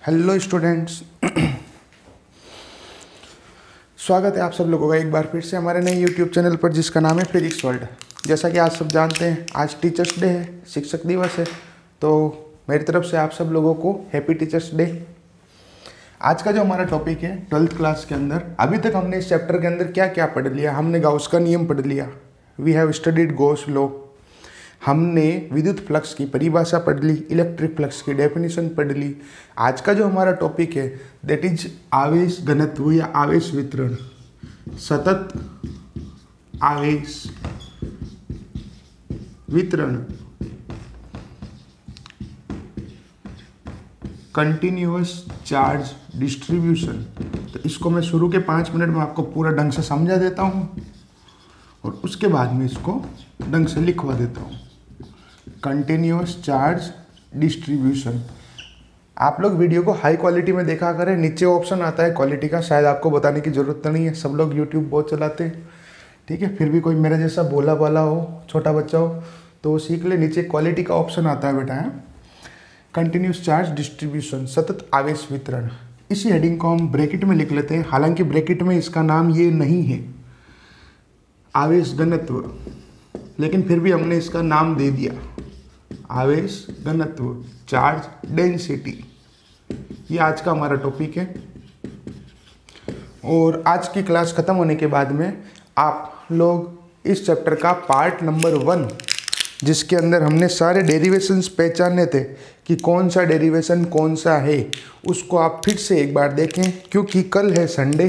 Hello students. स्वागत है आप सब लोगों का एक बार फिर से हमारे नए यूट्यूब चैनल पर जिसका नाम है फिजिक्स वर्ल्ड। जैसा कि आप सब जानते हैं आज टीचर्स डे है, शिक्षक दिवस है, तो मेरी तरफ से आप सब लोगों को हैप्पी टीचर्स डे। आज का जो हमारा टॉपिक है 12th क्लास के अंदर, अभी तक हमने इस चैप्टर के अंदर क्या क्या पढ़ लिया। हमने गाउस का नियम पढ़ लिया, we have studied Gauss law. हमने विद्युत फ्लक्स की परिभाषा पढ़ ली, इलेक्ट्रिक फ्लक्स की डेफिनेशन पढ़ ली। आज का जो हमारा टॉपिक है दैट इज आवेश घनत्व या आवेश वितरण, सतत आवेश वितरण, कंटिन्यूअस चार्ज डिस्ट्रीब्यूशन। तो इसको मैं शुरू के 5 मिनट में आपको पूरा ढंग से समझा देता हूँ और उसके बाद में इसको ढंग से लिखवा देता हूँ। Continuous charge distribution. आप लोग वीडियो को हाई क्वालिटी में देखा करें, नीचे ऑप्शन आता है क्वालिटी का, शायद आपको बताने की ज़रूरत नहीं है, सब लोग यूट्यूब बहुत चलाते हैं, ठीक है। फिर भी कोई मेरे जैसा भोला भाला हो, छोटा बच्चा हो तो वो सीख ले, नीचे क्वालिटी का ऑप्शन आता है बेटा। है कंटिन्यूस चार्ज डिस्ट्रीब्यूशन, सतत आवेश वितरण। इसी हेडिंग को हम ब्रैकेट में लिख लेते हैं, हालांकि ब्रैकेट में इसका नाम ये नहीं है आवेश घनत्व, लेकिन फिर भी हमने इसका नाम दे दिया आवेश घनत्व, चार्ज डेंसिटी। ये आज का हमारा टॉपिक है और आज की क्लास खत्म होने के बाद में आप लोग इस चैप्टर का पार्ट नंबर 1, जिसके अंदर हमने सारे डेरिवेशंस पहचाने थे कि कौन सा डेरिवेशन कौन सा है, उसको आप फिर से एक बार देखें, क्योंकि कल है संडे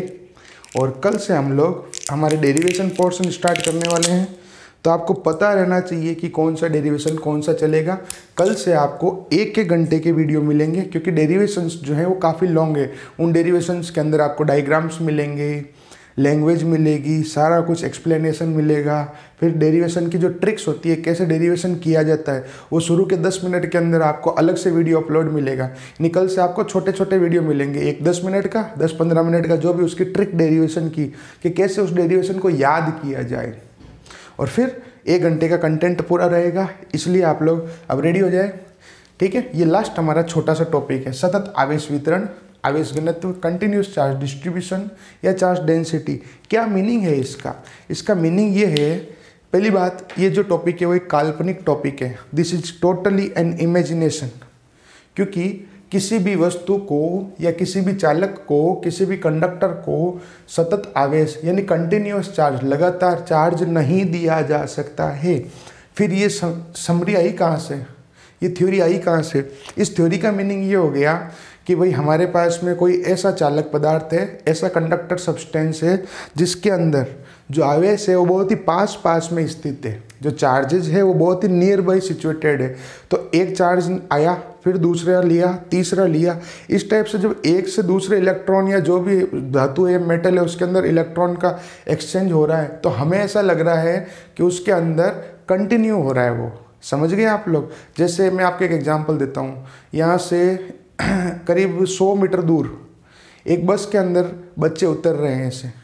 और कल से हम लोग हमारे डेरिवेशन पोर्शन स्टार्ट करने वाले हैं। तो आपको पता रहना चाहिए कि कौन सा डेरिवेशन कौन सा चलेगा। कल से आपको 1-1 घंटे के वीडियो मिलेंगे, क्योंकि डेरिवेशंस जो है वो काफ़ी लॉन्ग है। उन डेरिवेशंस के अंदर आपको डायग्राम्स मिलेंगे, लैंग्वेज मिलेगी, सारा कुछ एक्सप्लेनेशन मिलेगा। फिर डेरिवेशन की जो ट्रिक्स होती है, कैसे डेरिवेशन किया जाता है, वो शुरू के 10 मिनट के अंदर आपको अलग से वीडियो अपलोड मिलेगा। निकल से आपको छोटे छोटे वीडियो मिलेंगे, एक 10 मिनट का, 10-15 मिनट का, जो भी उसकी ट्रिक डेरिवेशन की, कि कैसे उस डेरिवेशन को याद किया जाए। और फिर 1 घंटे का कंटेंट पूरा रहेगा, इसलिए आप लोग अब रेडी हो जाए, ठीक है। ये लास्ट हमारा छोटा सा टॉपिक है, सतत आवेश वितरण, आवेश घनत्व, कंटिन्यूस चार्ज डिस्ट्रीब्यूशन या चार्ज डेंसिटी। क्या मीनिंग है इसका? इसका मीनिंग ये है, पहली बात, ये जो टॉपिक है वो एक काल्पनिक टॉपिक है। This is totally an imagination, क्योंकि किसी भी वस्तु को या किसी भी चालक को, किसी भी कंडक्टर को सतत आवेश यानी कंटिन्यूअस चार्ज, लगातार चार्ज नहीं दिया जा सकता है। फिर ये समरी आई कहाँ से, ये थ्योरी आई कहाँ से? इस थ्योरी का मीनिंग ये हो गया कि भाई हमारे पास में कोई ऐसा चालक पदार्थ है, ऐसा कंडक्टर सब्सटेंस है जिसके अंदर जो आवेश है वो बहुत ही पास पास में स्थित है, जो चार्जेज है वो बहुत ही नियर बाई सिचुएटेड है। तो एक चार्ज आया, फिर दूसरा लिया, तीसरा लिया, इस टाइप से जब एक से दूसरे इलेक्ट्रॉन या जो भी धातु है, मेटल है, उसके अंदर इलेक्ट्रॉन का एक्सचेंज हो रहा है, तो हमें ऐसा लग रहा है कि उसके अंदर कंटिन्यू हो रहा है। वो समझ गए आप लोग? जैसे मैं आपको एक एग्जांपल देता हूँ, यहाँ से करीब 100 मीटर दूर एक बस के अंदर बच्चे उतर रहे हैं ऐसे,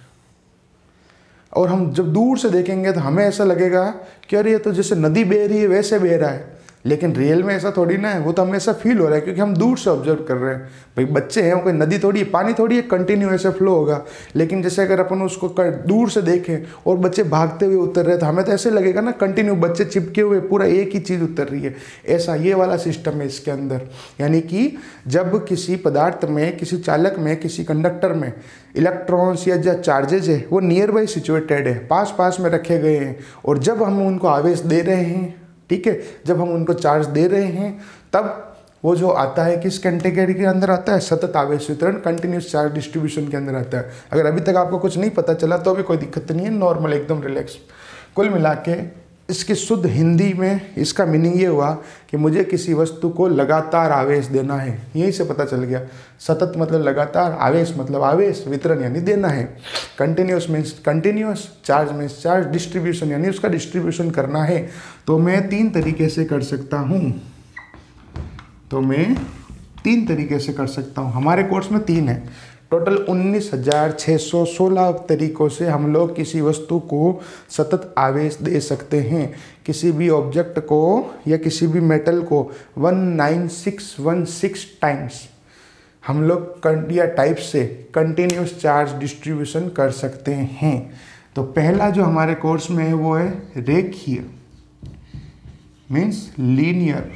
और हम जब दूर से देखेंगे तो हमें ऐसा लगेगा कि अरे ये तो जैसे नदी बह रही है वैसे बह रहा है, लेकिन रियल में ऐसा थोड़ी ना है। वो तो हमें ऐसा फील हो रहा है क्योंकि हम दूर से ऑब्जर्व कर रहे हैं। भाई बच्चे हैं, कोई नदी थोड़ी है, पानी थोड़ी है, कंटिन्यू ऐसे फ्लो होगा। लेकिन जैसे अगर अपन उसको दूर से देखें और बच्चे भागते हुए उतर रहे हैं तो हमें तो ऐसे लगेगा ना कंटिन्यू बच्चे चिपके हुए पूरा एक ही चीज़ उतर रही है। ऐसा ये वाला सिस्टम है इसके अंदर। यानी कि जब किसी पदार्थ में, किसी चालक में, किसी कंडक्टर में इलेक्ट्रॉन्स या जो चार्जेज है वो नियर बाई सिचुएटेड है, पास पास में रखे गए हैं, और जब हम उनको आवेश दे रहे हैं, ठीक है, जब हम उनको चार्ज दे रहे हैं, तब वो जो आता है किस कैटेगरी के अंदर आता है? सतत आवेश वितरण, कंटिन्यूस चार्ज डिस्ट्रीब्यूशन के अंदर आता है। अगर अभी तक आपको कुछ नहीं पता चला तो अभी कोई दिक्कत नहीं है, नॉर्मल एकदम रिलैक्स। कुल मिला के इसकी शुद्ध हिंदी में इसका मीनिंग ये हुआ कि मुझे किसी वस्तु को लगातार आवेश देना है, यहीं से पता चल गया। सतत मतलब लगातार, आवेश मतलब आवेश, वितरण यानी देना है। Continuous means continuous, charge means charge, distribution यानी उसका डिस्ट्रीब्यूशन करना है। तो मैं 3 तरीके से कर सकता हूँ, हमारे कोर्स में 3 है। टोटल 19,616 तरीकों से हम लोग किसी वस्तु को सतत आवेश दे सकते हैं। किसी भी ऑब्जेक्ट को या किसी भी मेटल को 19616 टाइम्स हम लोग या टाइप से कंटिन्यूस चार्ज डिस्ट्रीब्यूशन कर सकते हैं। तो पहला जो हमारे कोर्स में है वो है रेखीय, means linear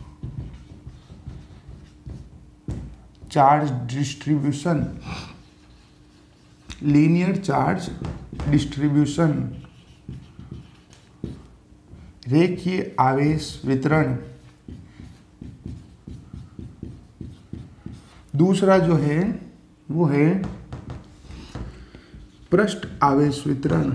charge distribution, linear charge distribution, रेखीय आवेश वितरण। दूसरा जो है वो है पृष्ठ आवेश वितरण,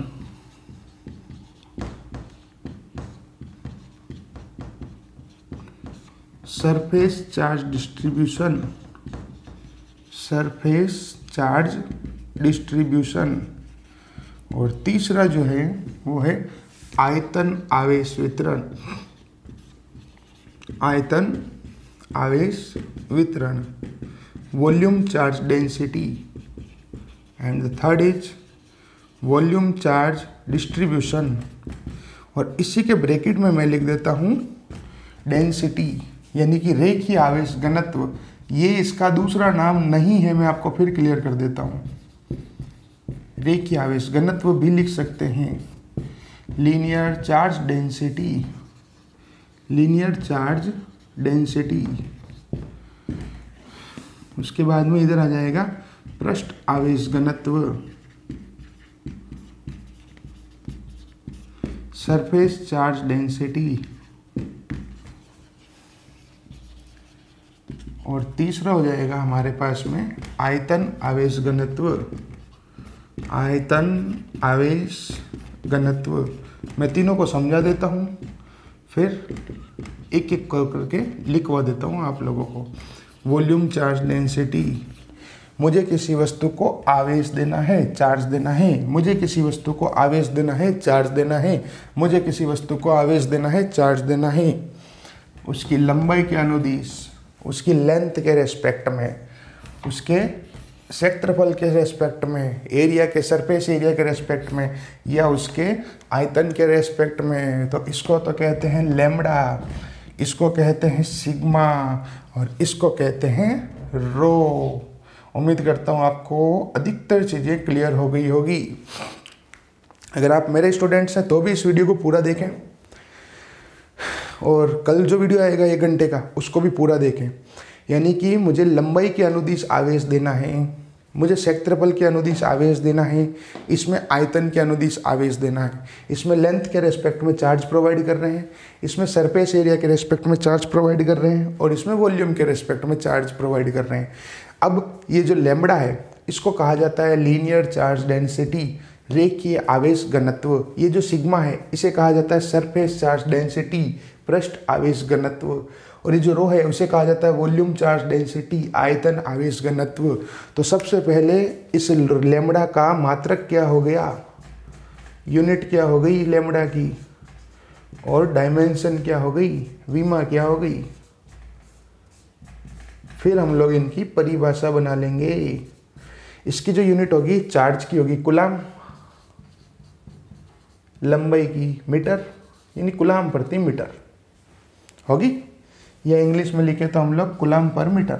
surface charge distribution, surface charge distribution. और तीसरा जो है वो है आयतन आवेश वितरण, आयतन आवेश वितरण, volume charge density. And the third is volume charge distribution. और इसी के ब्रैकेट में मैं लिख देता हूँ डेंसिटी, यानी कि रेखीय आवेश घनत्व। ये इसका दूसरा नाम नहीं है, मैं आपको फिर क्लियर कर देता हूँ। रेखीय आवेश घनत्व भी लिख सकते हैं, linear charge density, linear charge density. उसके बाद में इधर आ जाएगा पृष्ठ आवेश घनत्व, सरफेस चार्ज डेंसिटी। और तीसरा हो जाएगा हमारे पास में आयतन आवेश घनत्व, आयतन आवेश घनत्व। मैं तीनों को समझा देता हूँ, फिर एक एक करके लिखवा देता हूँ आप लोगों को। वॉल्यूम चार्ज डेंसिटी, मुझे किसी वस्तु को आवेश देना है, चार्ज देना है, मुझे किसी वस्तु को आवेश देना है, चार्ज देना है, मुझे किसी वस्तु को आवेश देना है, चार्ज देना है। उसकी लंबाई के अनुदिश, उसकी लेंथ के रेस्पेक्ट में, उसके क्षेत्रफल के रेस्पेक्ट में, एरिया के सरफेस एरिया के रेस्पेक्ट में, या उसके आयतन के रेस्पेक्ट में। तो इसको तो कहते हैं लैम्बडा, इसको कहते हैं सिग्मा, और इसको कहते हैं रो। उम्मीद करता हूँ आपको अधिकतर चीज़ें क्लियर हो गई होगी। अगर आप मेरे स्टूडेंट्स हैं तो भी इस वीडियो को पूरा देखें, और कल जो वीडियो आएगा 1 घंटे का उसको भी पूरा देखें। यानी कि मुझे लंबाई के अनुदिश आवेश देना है, मुझे क्षेत्रफल के अनुदिश आवेश देना है, इसमें आयतन के अनुदिश आवेश देना है, इसमें लेंथ के रेस्पेक्ट में चार्ज प्रोवाइड कर रहे हैं, इसमें सरफेस एरिया के रेस्पेक्ट में चार्ज प्रोवाइड कर रहे हैं, और इसमें वॉल्यूम के रेस्पेक्ट में चार्ज प्रोवाइड कर रहे हैं। अब ये जो लैम्बडा है इसको कहा जाता है लीनियर चार्ज डेंसिटी, रेखीय आवेश घनत्व। ये जो सिग्मा है इसे कहा जाता है सरफेस चार्ज डेंसिटी, पृष्ठ आवेश घनत्व। और ये जो रो है उसे कहा जाता है वॉल्यूम चार्ज डेंसिटी, आयतन आवेश घनत्व। तो सबसे पहले इस लैम्बडा का मात्रक क्या हो गया, यूनिट क्या हो गई लैम्बडा की, और डायमेंशन क्या हो गई, विमा क्या हो गई। फिर हम लोग इनकी परिभाषा बना लेंगे। इसकी जो यूनिट होगी चार्ज की होगी कूलाम, लंबाई की मीटर, यानी कूलाम प्रति मीटर होगी, या इंग्लिश में लिखे तो हम लोग कूलाम पर मीटर।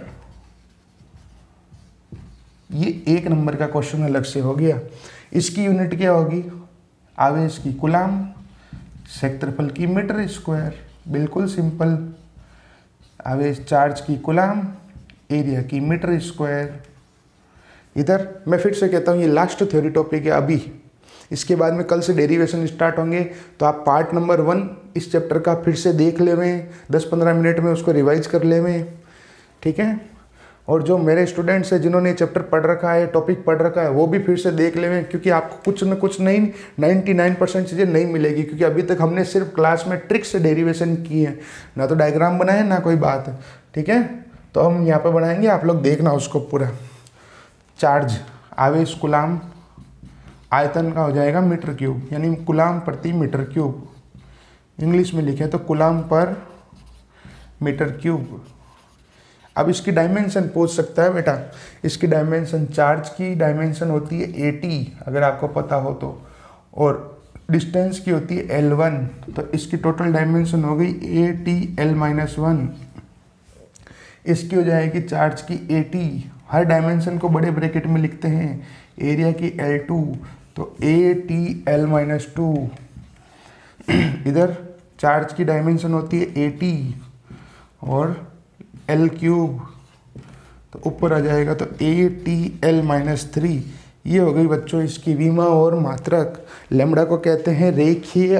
ये 1 नंबर का क्वेश्चन अलग से हो गया। इसकी यूनिट क्या होगी, आवेश की कूलाम, क्षेत्रफल की मीटर स्क्वायर, बिल्कुल सिंपल। आवेश चार्ज की कूलाम, एरिया की मीटर स्क्वायर। इधर मैं फिर से कहता हूँ ये लास्ट थ्योरी टॉपिक है अभी, इसके बाद में कल से डेरिवेशन स्टार्ट होंगे। तो आप पार्ट नंबर 1 इस चैप्टर का फिर से देख लेवें, 10-15 मिनट में उसको रिवाइज कर लेवें, ठीक है। और जो मेरे स्टूडेंट्स हैं जिन्होंने चैप्टर पढ़ रखा है, टॉपिक पढ़ रखा है, वो भी फिर से देख लेवें, क्योंकि आपको कुछ न कुछ नहीं 99% चीज़ें नहीं मिलेगी, क्योंकि अभी तक हमने सिर्फ क्लास में ट्रिक से डेरिवेशन की है, ना तो डायग्राम बनाए ना कोई बात, ठीक है। तो हम यहाँ पर बनाएंगे, आप लोग देखना उसको पूरा। चार्ज आवेश कूलाम, आयतन का हो जाएगा मीटर क्यूब, यानी कूलाम प्रति मीटर क्यूब। इंग्लिश में लिखे तो कूलाम पर मीटर क्यूब। अब इसकी डायमेंशन पूछ सकता है बेटा, इसकी डायमेंशन, चार्ज की डायमेंशन होती है 80 अगर आपको पता हो तो, और डिस्टेंस की होती है L1। तो इसकी टोटल डायमेंशन हो गई 80L-1। इसकी हो जाएगी चार्ज की AT, हर डायमेंशन को बड़े ब्रैकेट में लिखते हैं, एरिया की L2, तो ATL-2। इधर चार्ज की डायमेंशन होती है AT और L3, तो ऊपर आ जाएगा तो ATL-3। ये हो गई बच्चों इसकी विमा और मात्रक। लैम्ब्डा को कहते हैं रेखीय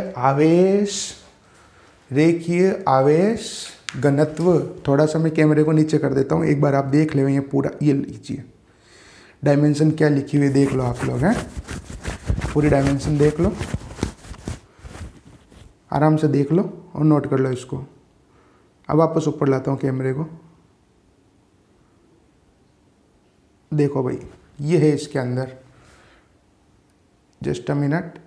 आवेश घनत्व। थोड़ा सा मैं कैमरे को नीचे कर देता हूँ, एक बार आप देख ले, ये पूरा ये लीजिए डायमेंशन क्या लिखी हुई देख लो आप लोग हैं, पूरी डायमेंशन देख लो, आराम से देख लो और नोट कर लो इसको। अब वापस ऊपर लाता हूँ कैमरे को, देखो भाई ये है इसके अंदर, जस्ट अ मिनट।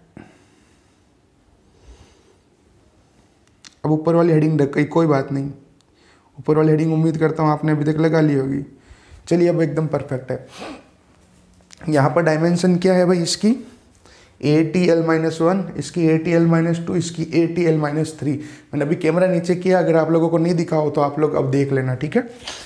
अब ऊपर वाली हेडिंग रख गई, कोई बात नहीं, ऊपर वाली हेडिंग उम्मीद करता हूँ आपने अभी तक लगा ली होगी। चलिए अब एकदम परफेक्ट है। यहाँ पर डायमेंशन क्या है भाई इसकी, ATL-1, इसकी ATL-2, इसकी ATL-3। मैंने अभी कैमरा नीचे किया, अगर आप लोगों को नहीं दिखा हो तो आप लोग अब देख लेना, ठीक है।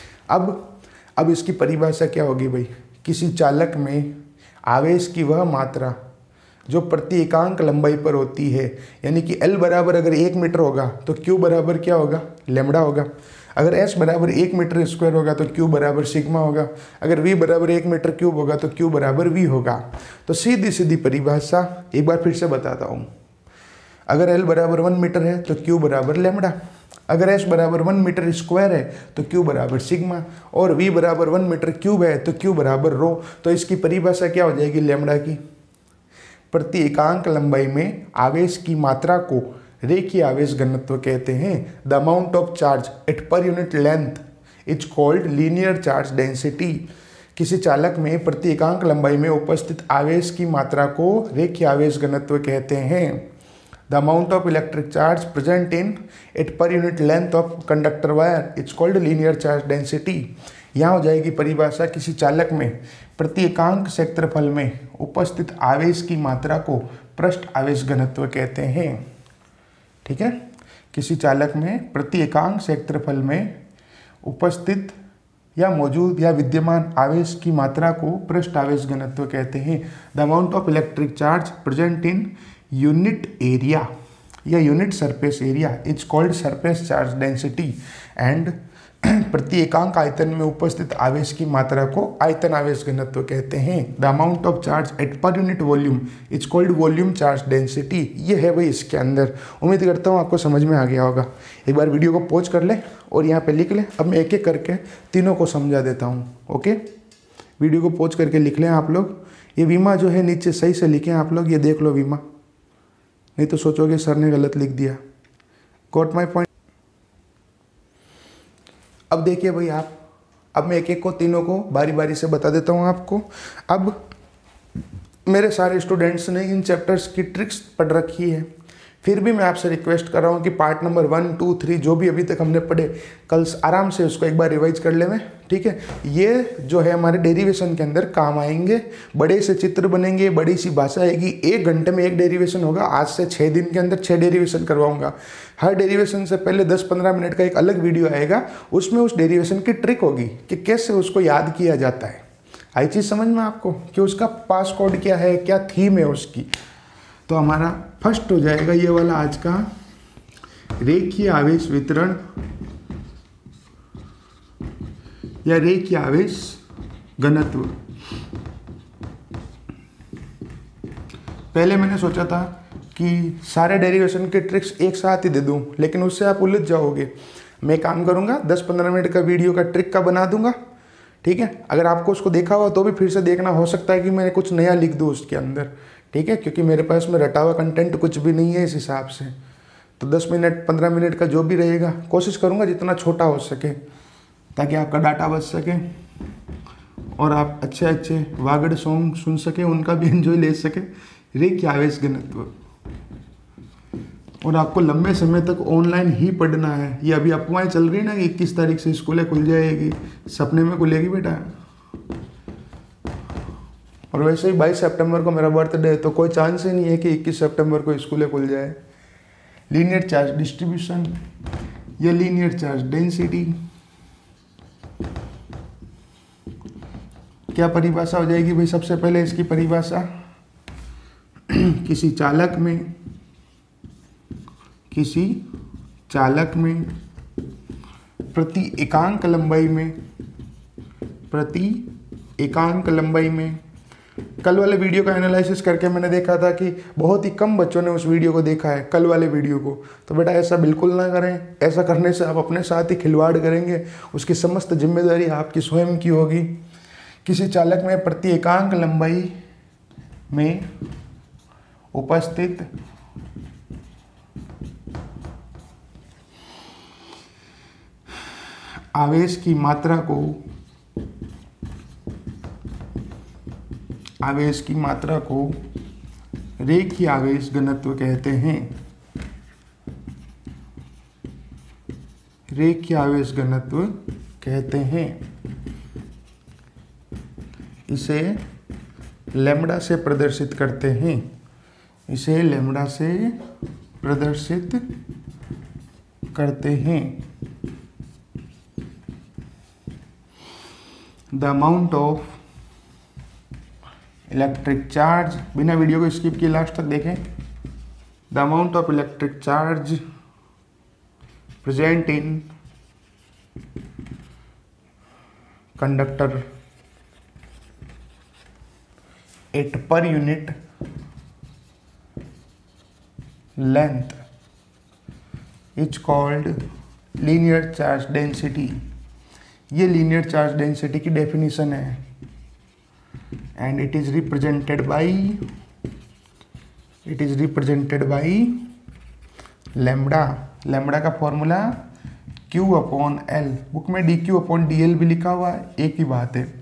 अब इसकी परिभाषा क्या होगी भाई, किसी चालक में आवेश की वह मात्रा जो प्रति एकांक लंबाई पर होती है, यानी कि L बराबर अगर 1 मीटर होगा तो Q बराबर क्या होगा, लैम्ब्डा होगा। अगर S बराबर 1 मीटर स्क्वायर होगा तो Q बराबर सिग्मा होगा। अगर V बराबर 1 मीटर क्यूब होगा तो Q बराबर V होगा। तो सीधी सीधी परिभाषा एक बार फिर से बताता हूँ। अगर L बराबर 1 मीटर है तो Q बराबर लैम्ब्डा, अगर S बराबर 1 मीटर स्क्वायर है तो Q बराबर सिग्मा, और V बराबर 1 मीटर क्यूब है तो Q बराबर रो। तो इसकी परिभाषा क्या हो जाएगी लैम्ब्डा की, प्रति एकांक लंबाई में आवेश की मात्रा को रेखीय आवेश घनत्व कहते हैं। The amount of charge at per unit length is called linear charge density. किसी चालक में प्रति एकांक लंबाई में उपस्थित आवेश की मात्रा को रेखीय आवेश घनत्व कहते हैं। The amount of electric charge present in at per unit length of conductor wire is called linear charge density. यहाँ हो जाएगी परिभाषा, किसी चालक में प्रति एकांक क्षेत्रफल में उपस्थित आवेश की मात्रा को पृष्ठ आवेश घनत्व कहते हैं, ठीक है। किसी चालक में प्रति एकांक क्षेत्रफल में उपस्थित या मौजूद या विद्यमान आवेश की मात्रा को पृष्ठ आवेश घनत्व कहते हैं। The amount of electric charge present in unit area या unit surface area is called surface charge density and प्रति एकांक आयतन में उपस्थित आवेश की मात्रा को आयतन आवेश घनत्व कहते हैं। The amount of charge at per unit volume is called volume charge density. ये है भाई इसके अंदर। उम्मीद करता हूँ आपको समझ में आ गया होगा। एक बार वीडियो को पॉज कर ले और यहाँ पे लिख ले। अब मैं एक एक करके तीनों को समझा देता हूँ। ओके, वीडियो को पॉज करके लिख लें आप लोग। ये विमा जो है नीचे सही से लिखें आप लोग, ये देख लो विमा, नहीं तो सोचोगे सर ने गलत लिख दिया। Got my point. अब देखिए भाई आप, अब मैं एक एक को तीनों को बारी बारी से बता देता हूँ आपको। अब मेरे सारे स्टूडेंट्स ने इन चैप्टर्स की ट्रिक्स पढ़ रखी है, फिर भी मैं आपसे रिक्वेस्ट कर रहा हूँ कि पार्ट नंबर 1, 2, 3 जो भी अभी तक हमने पढ़े, कल आराम से उसको एक बार रिवाइज कर ले में, ठीक है। ये जो है हमारे डेरिवेशन के अंदर काम आएंगे। बड़े से चित्र बनेंगे, बड़ी सी भाषा आएगी। 1 घंटे में 1 डेरिवेशन होगा। आज से 6 दिन के अंदर 6 डेरिवेशन करवाऊंगा। हर डेरिवेशन से पहले 10-15 मिनट का एक अलग वीडियो आएगा, उसमें उस डेरिवेशन की ट्रिक होगी कि कैसे उसको याद किया जाता है। आई चीज़ समझ में आपको कि उसका पास कोड क्या है, क्या थीम है उसकी। तो हमारा फर्स्ट हो जाएगा ये वाला आज का, रेखीय आवेश वितरण या रेखीय आवेश घनत्व। पहले मैंने सोचा था कि सारे डेरिवेशन के ट्रिक्स एक साथ ही दे दूं, लेकिन उससे आप उलझ जाओगे। मैं काम करूंगा, 10-15 मिनट का वीडियो का ट्रिक का बना दूंगा, ठीक है। अगर आपको उसको देखा हुआ तो भी फिर से देखना, हो सकता है कि मैं कुछ नया लिख दूँ उसके अंदर, ठीक है, क्योंकि मेरे पास में रटा हुआ कंटेंट कुछ भी नहीं है इस हिसाब से। तो 10 मिनट 15 मिनट का जो भी रहेगा, कोशिश करूँगा जितना छोटा हो सके, ताकि आपका डाटा बच सके और आप अच्छे अच्छे वागड़ सॉन्ग सुन सके, उनका भी एंजॉय ले सके। रेखीय आवेश घनत्व, और आपको लंबे समय तक ऑनलाइन ही पढ़ना है। ये अभी अफवाहें चल रही है ना कि 21 तारीख से स्कूलें खुल जाएगी, सपने में खुलेगी बेटा। और वैसे ही 22 सितंबर को मेरा बर्थडे है, तो कोई चांस ही नहीं है कि 21 सितंबर को स्कूलें खुल जाए। लीनियर चार्ज डिस्ट्रीब्यूशन या लीनियर चार्ज डेंसिटी, क्या परिभाषा हो जाएगी भाई? सबसे पहले इसकी परिभाषा किसी चालक में प्रति एकांक लंबाई में कल वाले वीडियो का एनालिसिस करके मैंने देखा था कि बहुत ही कम बच्चों ने उस वीडियो को देखा है, कल वाले वीडियो को। तो बेटा ऐसा बिल्कुल ना करें, ऐसा करने से आप अपने साथ ही खिलवाड़ करेंगे, उसकी समस्त जिम्मेदारी आपकी स्वयं की होगी। किसी चालक में प्रति एकांक लंबाई में उपस्थित आवेश की मात्रा को रेखीय आवेश घनत्व कहते हैं। रेखीय आवेश घनत्व कहते हैं। इसे लैम्ब्डा से प्रदर्शित करते हैं। The amount of electric charge, बिना वीडियो को स्किप किए लास्ट तक देखें। The amount of electric charge present in conductor at per unit length is called linear charge density. ये लीनियर चार्ज डेंसिटी की डेफिनेशन है। And it is represented by lambda. Lambda का formula Q/L, book में dQ/dL भी लिखा हुआ है, एक ही बात है।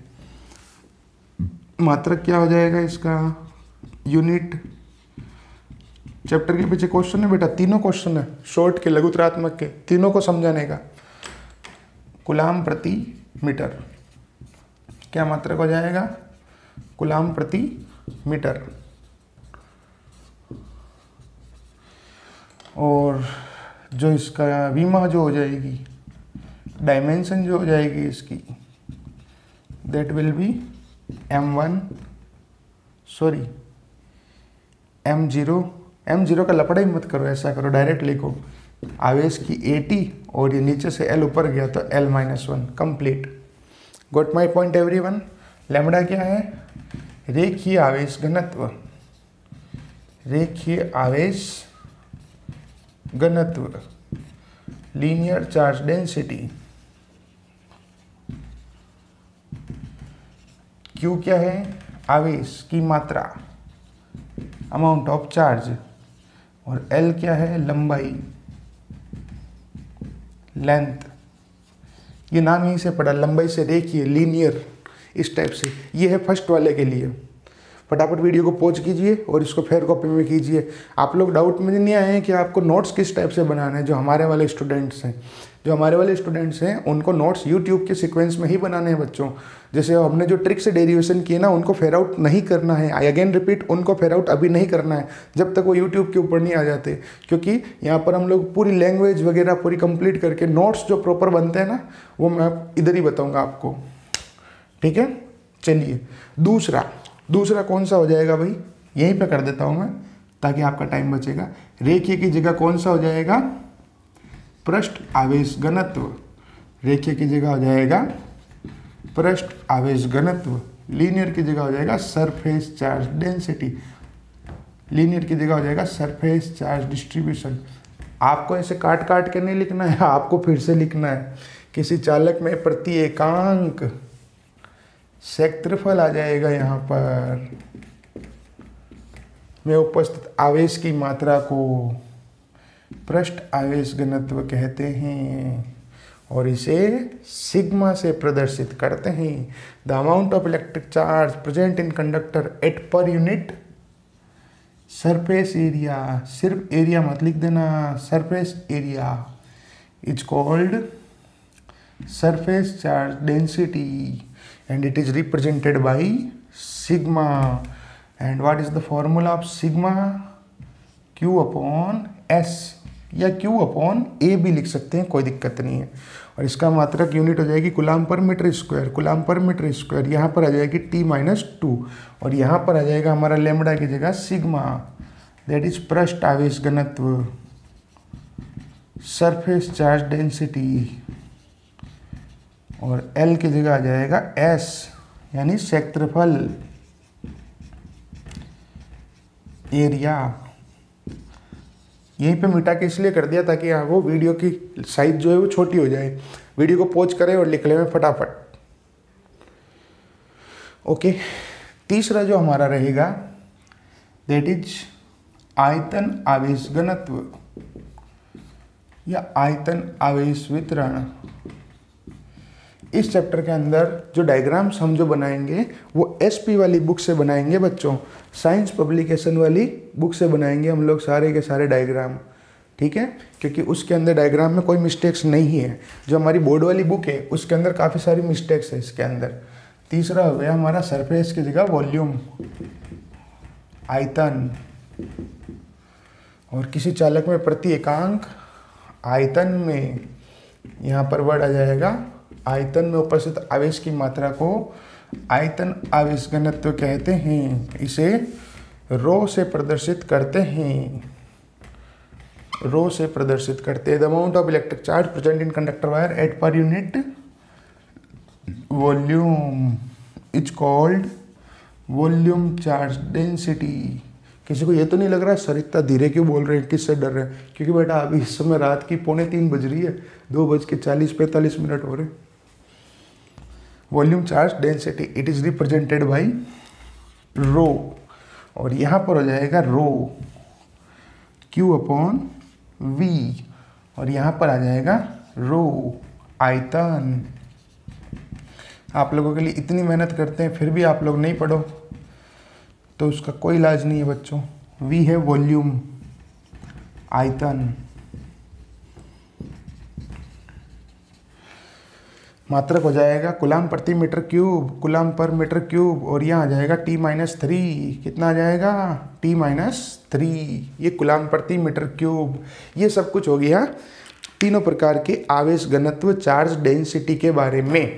मात्रक क्या हो जाएगा इसका? यूनिट। चैप्टर के पीछे क्वेश्चन है बेटा, तीनों क्वेश्चन है, शॉर्ट के, लघुतरात्मक के, तीनों को समझाने का। कूलाम प्रति मीटर, क्या मात्रक हो जाएगा? कूलाम प्रति मीटर। और जो इसका विमा जो हो जाएगी, डायमेंशन जो हो जाएगी इसकी, दैट विल बी M0 का लपड़ा ही मत करो, ऐसा करो डायरेक्ट लिखो, आवेश की AT और ये नीचे से L ऊपर गया तो L-1 complete. Got my point everyone? Lambda क्या है? रेखीय आवेश घनत्व, लीनियर चार्ज डेंसिटी। Q क्या है? आवेश की मात्रा, अमाउंट ऑफ चार्ज, और L क्या है? लंबाई, लेंथ। ये नाम यहीं से पढ़ा, लंबाई से रेखीय, लीनियर, इस टाइप से। ये है फर्स्ट वाले के लिए। फटाफट वीडियो को पॉज कीजिए और इसको फेयर कॉपी में कीजिए। आप लोग डाउट में नहीं आए हैं कि आपको नोट्स किस टाइप से बनाना है। जो हमारे वाले स्टूडेंट्स हैं उनको नोट्स यूट्यूब के सीक्वेंस में ही बनाने हैं बच्चों। जैसे हमने जो ट्रिक से डेरिवेशन किए ना, उनको फेयर आउट नहीं करना है। आई अगेन रिपीट, उनको फेयर आउट अभी नहीं करना है जब तक वो यूट्यूब के ऊपर नहीं आ जाते, क्योंकि यहाँ पर हम लोग पूरी लैंग्वेज वगैरह पूरी कंप्लीट करके नोट्स जो प्रॉपर बनते हैं ना, वो मैं इधर ही बताऊँगा आपको। ठीक है, चलिए दूसरा कौन सा हो जाएगा भाई? यहीं पे कर देता हूँ मैं ताकि आपका टाइम बचेगा। रेखीय की जगह कौन सा हो जाएगा? पृष्ठ आवेश घनत्व। रेखीय की जगह हो जाएगा पृष्ठ आवेश घनत्व। लीनियर की जगह हो जाएगा सरफेस चार्ज डेंसिटी। लीनियर की जगह हो जाएगा सरफेस चार्ज डिस्ट्रीब्यूशन। आपको ऐसे काट के नहीं लिखना है, आपको फिर से लिखना है। किसी चालक में प्रति एकांक क्षेत्रफल आ जाएगा यहाँ पर में उपस्थित आवेश की मात्रा को पृष्ठ आवेश घनत्व कहते हैं और इसे सिग्मा से प्रदर्शित करते हैं। The amount of electric charge present in conductor at per unit surface area, सिर्फ एरिया मत लिख देना, surface area is called surface charge density and it is represented by sigma. And what is the formula of sigma? Q/S. या Q upon A भी लिख सकते हैं, कोई दिक्कत नहीं है। और इसका मात्रक यूनिट हो जाएगी coulomb per metre square, coulomb per metre square. यहाँ पर आ जाएगी T-2 और यहाँ पर आ जाएगा हमारा लैम्बडा की जगह सिग्मा, दैट इज पृष्ठ आवेश घनत्व, सरफेस चार्ज डेंसिटी। और L की जगह आ जाएगा S यानी क्षेत्रफल, एरिया। यहीं पे मिटा के इसलिए कर दिया ताकि वो वीडियो की साइज जो है वो छोटी हो जाए, वीडियो को पॉज करें और लिख ले में फटाफट। ओके, तीसरा जो हमारा रहेगा दैट इज आयतन आवेश घनत्व या आयतन आवेश वितरण। इस चैप्टर के अंदर जो डायग्राम्स हम जो बनाएंगे वो SP वाली बुक से बनाएंगे बच्चों, साइंस पब्लिकेशन वाली बुक से बनाएंगे हम लोग सारे के सारे डायग्राम, ठीक है, क्योंकि उसके अंदर डायग्राम में कोई मिस्टेक्स नहीं है। जो हमारी बोर्ड वाली बुक है उसके अंदर काफ़ी सारी मिस्टेक्स है इसके अंदर। तीसरा हो गया हमारा सरफेस की जगह वॉल्यूम, आयतन, और किसी चालक में प्रति एकांक आयतन में, यहाँ पर वर्ड आ जाएगा आयतन में उपस्थित आवेश की मात्रा को आयतन आवेश घनत्व कहते हैं। इसे रो से प्रदर्शित करते हैं, रो से प्रदर्शित करते हैं। The amount of electric charge present in conductor wire at per unit volume is called volume charge density. किसी को ये तो नहीं लग रहा है सर इतना धीरे क्यों बोल रहे हैं, किससे डर रहे हैं? क्योंकि बेटा अभी इस समय रात की 2:45 बज रही है, 2:40-45 हो रहे। Volume charge density it is represented by rho, और यहाँ पर हो जाएगा रो Q अपॉन V, और यहाँ पर आ जाएगा रो आयतन। आप लोगों के लिए इतनी मेहनत करते हैं फिर भी आप लोग नहीं पढ़ो तो उसका कोई इलाज नहीं है बच्चों। V है वॉल्यूम, आयतन। मात्रक हो जाएगा कूलाम प्रति metre cube, coulomb per metre cube, और यहाँ आ जाएगा T-3। कितना आ जाएगा? T-3। ये कूलाम प्रति मीटर क्यूब। ये सब कुछ हो गया तीनों प्रकार के आवेश घनत्व चार्ज डेंसिटी के बारे में।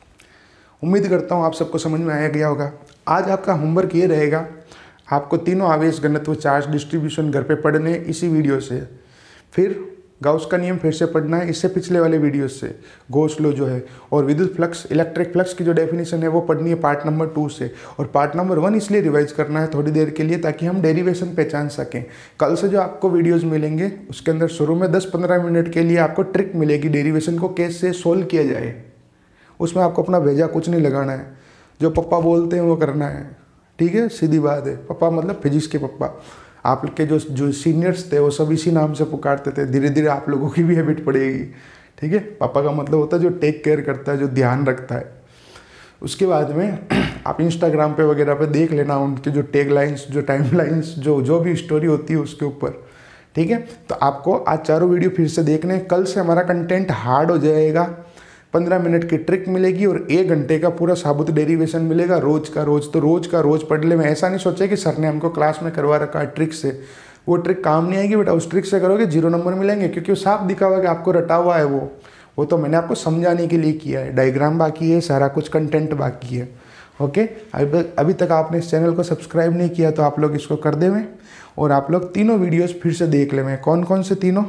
उम्मीद करता हूँ आप सबको समझ में आया गया होगा। आज आपका होमवर्क ये रहेगा, आपको तीनों आवेश घनत्व चार्ज डिस्ट्रीब्यूशन घर पे पढ़ने इसी वीडियो से, फिर गाउस का नियम फिर से पढ़ना है इससे पिछले वाले वीडियो से, गॉस लॉ जो है, और विद्युत फ्लक्स इलेक्ट्रिक फ्लक्स की जो डेफिनेशन है वो पढ़नी है पार्ट नंबर 2 से, और पार्ट नंबर 1 इसलिए रिवाइज करना है थोड़ी देर के लिए ताकि हम डेरिवेशन पहचान सकें। कल से जो आपको वीडियोज़ मिलेंगे उसके अंदर शुरू में 10-15 मिनट के लिए आपको ट्रिक मिलेगी डेरिवेशन को कैसे सोल्व किया जाए। उसमें आपको अपना भेजा कुछ नहीं लगाना है, जो पप्पा बोलते हैं वो करना है, ठीक है, सीधी बात है। पप्पा मतलब फिजिक्स के पप्पा। आपके जो सीनियर्स थे वो सब इसी नाम से पुकारते थे, धीरे धीरे आप लोगों की भी हैबिट पड़ेगी, ठीक है। पापा का मतलब होता है जो टेक केयर करता है, जो ध्यान रखता है। उसके बाद में आप इंस्टाग्राम पे वगैरह पे देख लेना उनके जो टैग लाइन्स, जो टाइम लाइन्स, जो भी स्टोरी होती है उसके ऊपर, ठीक है। तो आपको आज चारों वीडियो फिर से देखने। कल से हमारा कंटेंट हार्ड हो जाएगा, 15 मिनट की ट्रिक मिलेगी और 1 घंटे का पूरा साबुत डेरिवेशन मिलेगा रोज का रोज। तो रोज का रोज पढ़ ले। मैं ऐसा नहीं सोचा कि सर ने हमको क्लास में करवा रखा है ट्रिक से, वो ट्रिक काम नहीं आएगी बेटा। उस ट्रिक से करोगे 0 नंबर मिलेंगे, क्योंकि वो साफ दिखा हुआ कि आपको रटा हुआ है वो तो मैंने आपको समझाने के लिए किया है। डायग्राम बाकी है, सारा कुछ कंटेंट बाकी है। ओके, अभी तक आपने इस चैनल को सब्सक्राइब नहीं किया तो आप लोग इसको कर देवें, और आप लोग तीनों वीडियोज़ फिर से देख लेवें। कौन कौन से तीनों?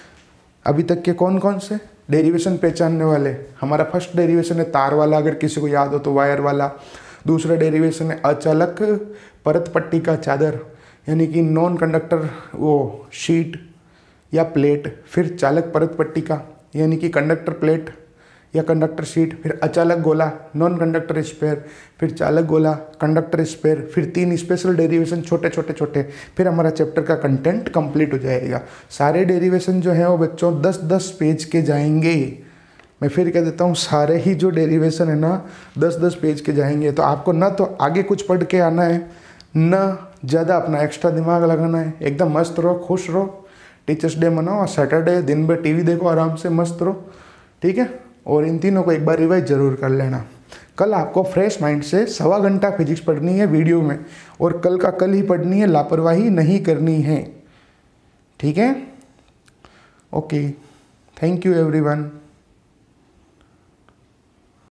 अभी तक के कौन कौन से डेरिवेशन पहचानने वाले? हमारा फर्स्ट डेरिवेशन है तार वाला, अगर किसी को याद हो तो वायर वाला। दूसरा डेरिवेशन है अचालक परत पट्टी का चादर, यानी कि नॉन कंडक्टर वो शीट या प्लेट। फिर चालक परत पट्टी का, यानी कि कंडक्टर प्लेट या कंडक्टर शीट। फिर अचालक गोला, नॉन कंडक्टर स्पेयर। फिर चालक गोला, कंडक्टर स्पेयर। फिर 3 स्पेशल डेरिवेशन छोटे छोटे। फिर हमारा चैप्टर का कंटेंट कंप्लीट हो जाएगा। सारे डेरिवेशन जो है वो बच्चों 10-10 पेज के जाएंगे। मैं फिर कह देता हूँ, सारे ही जो डेरिवेशन है ना 10-10 पेज के जाएंगे। तो आपको ना तो आगे कुछ पढ़ के आना है, ना ज़्यादा अपना एक्स्ट्रा दिमाग लगाना है। एकदम मस्त रहो, खुश रहो, टीचर्स डे मनाओ, और सैटरडे दिन भर टीवी देखो, आराम से मस्त रहो, ठीक है। और इन तीनों को एक बार रिवाइज जरूर कर लेना। कल आपको फ्रेश माइंड से 1.25 घंटा फिजिक्स पढ़नी है वीडियो में, और कल का कल ही पढ़नी है, लापरवाही नहीं करनी है, ठीक है। Okay, thank you everyone.